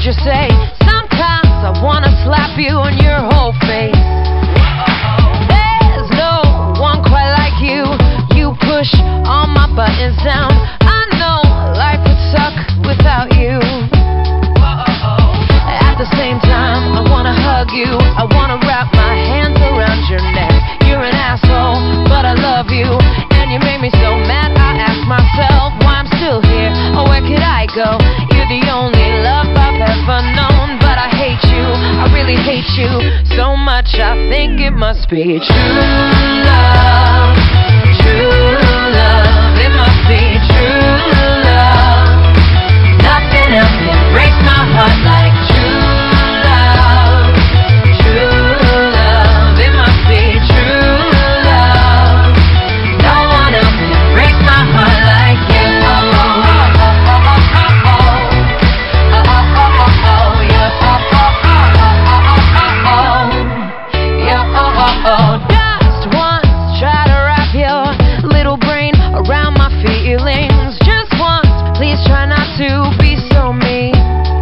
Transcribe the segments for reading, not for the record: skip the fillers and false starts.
heard you say, sometimes I wanna slap you on your whole face. There's no one quite like you. You push all my buttons down. I know life would suck without you. At the same time, I wanna hug you. I wanna wrap my hands around your neck. You're an asshole, but I love you. And you made me so mad, I ask myself why I'm still here, or where could I go? You're the only love I've ever known, but I hate you, I really hate you so much, I think it must be true love. True love, it must be true love. Nothing else can break my heart like true love. True love, it must be true love. No one else can break my heart like you. Just once, try to wrap your little brain around my feelings. Just once, please try not to be so mean.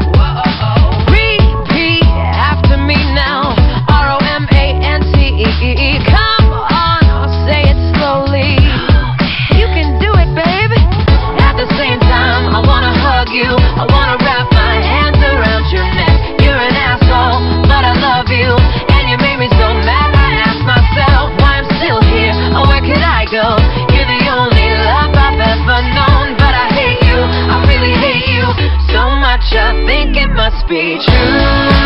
Repeat after me now. ROMANTE. Come on, I'll say it slowly. You can do it, baby. At the same time, I wanna hug you. I wanna wrap my hands around your neck. You're an asshole, but I love you. And you made me so mad, I ask myself why I'm still here, or where could I go? You're the only love I've ever known, but I hate you, I really hate you so much, I think it must be true.